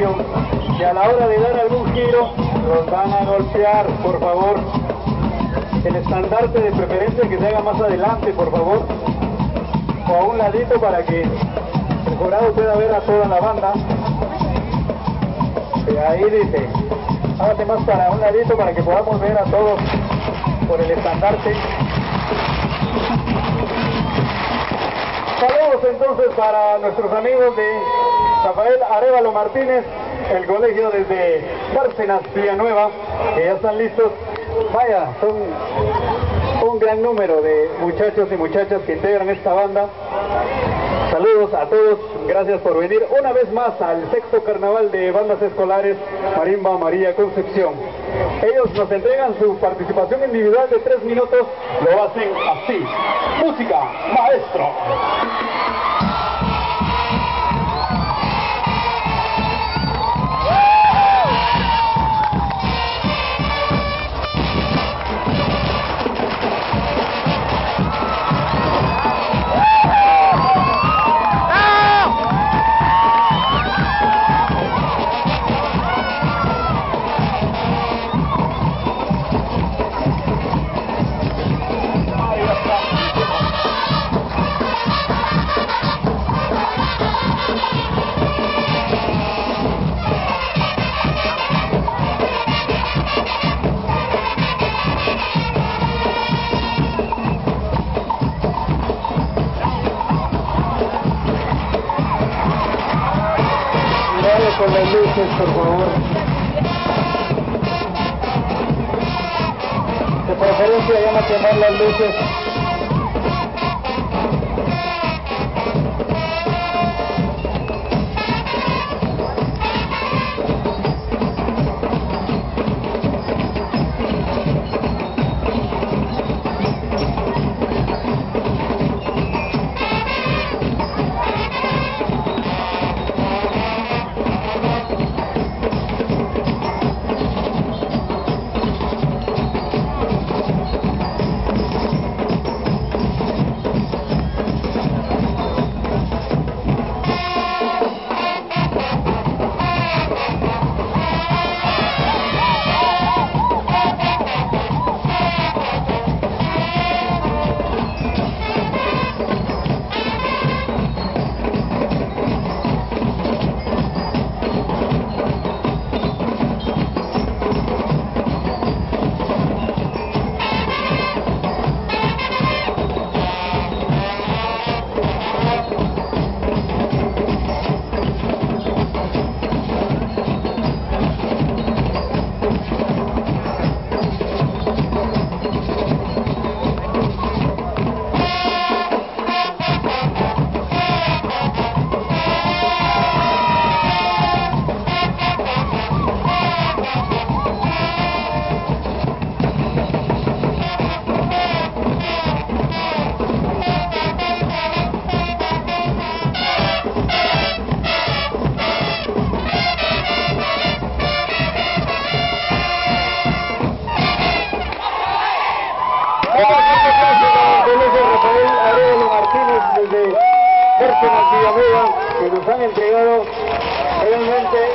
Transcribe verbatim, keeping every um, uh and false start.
atención, que a la hora de dar algún giro los van a golpear, por favor. El estandarte de preferencia que se haga más adelante, por favor, o a un ladito para que el jurado pueda ver a toda la banda. Y ahí dice, hágate más para un ladito para que podamos ver a todos por el estandarte. Saludos entonces para nuestros amigos de Rafael Arévalo Martínez, el colegio desde Bárcenas, Villanueva, que ya están listos. Vaya, son un gran número de muchachos y muchachas que integran esta banda. Saludos a todos, gracias por venir una vez más al sexto carnaval de bandas escolares Marimba María Concepción. Ellos nos entregan su participación individual de tres minutos, lo hacen así. Música, maestro. Con las luces, por favor. De preferencia, ya no quemar las luces. Que nos han entregado realmente